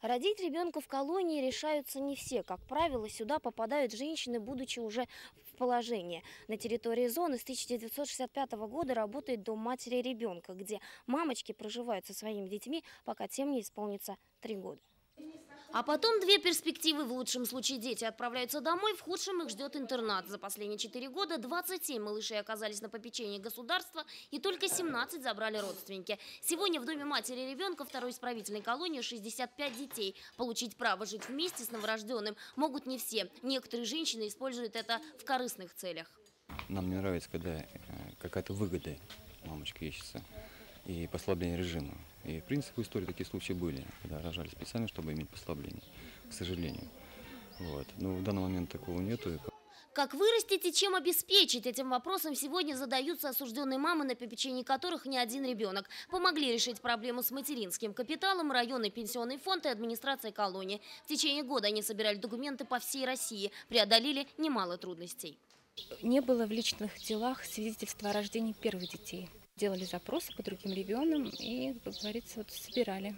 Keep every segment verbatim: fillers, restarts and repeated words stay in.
Родить ребенка в колонии решаются не все. Как правило, сюда попадают женщины, будучи уже в положении. На территории зоны с тысяча девятьсот шестьдесят пятого года работает дом матери ребенка, где мамочки проживают со своими детьми, пока тем не исполнится три года. А потом две перспективы. В лучшем случае дети отправляются домой, в худшем их ждет интернат. За последние четыре года двадцать семь малышей оказались на попечении государства, и только семнадцать забрали родственники. Сегодня в доме матери ребенка второй исправительной колонии шестьдесят пять детей. Получить право жить вместе с новорожденным могут не все. Некоторые женщины используют это в корыстных целях. Нам не нравится, когда какая-то выгода мамочка ищется и послабление режима. И, в принципе, в истории такие случаи были, когда рожали специально, чтобы иметь послабление, к сожалению. Вот. Но в данный момент такого нету. Как вырастить и чем обеспечить? Этим вопросом сегодня задаются осужденные мамы, на попечении которых не один ребенок. Помогли решить проблему с материнским капиталом районный пенсионный фонд и администрация колонии. В течение года они собирали документы по всей России, преодолели немало трудностей. Не было в личных делах свидетельства о рождении первых детей. Делали запросы по другим регионам и, как говорится, вот собирали.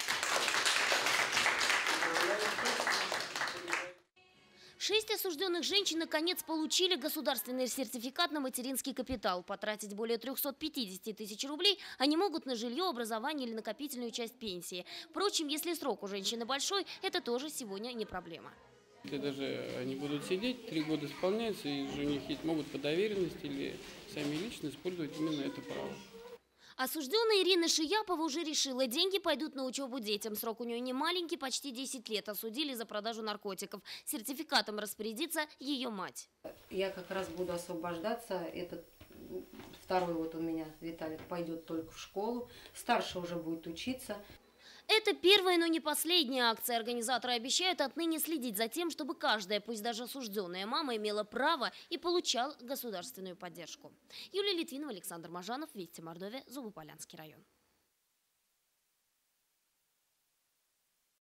Шесть осужденных женщин наконец получили государственный сертификат на материнский капитал. Потратить более трёхсот пятидесяти тысяч рублей они могут на жилье, образование или накопительную часть пенсии. Впрочем, если срок у женщины большой, это тоже сегодня не проблема. Если даже они будут сидеть, три года исполняются, и у них могут по доверенности или сами лично использовать именно это право. Осужденная Ирина Шияпова уже решила, деньги пойдут на учебу детям. Срок у нее не маленький, почти десять лет. Осудили за продажу наркотиков. Сертификатом распорядится ее мать. Я как раз буду освобождаться. Этот второй вот у меня, Виталик, пойдет только в школу. Старший уже будет учиться. Это первая, но не последняя акция. Организаторы обещают отныне следить за тем, чтобы каждая, пусть даже осужденная мама, имела право и получала государственную поддержку. Юлия Литвинова, Александр Мажанов, Вести Мордовия, Зубополянский район.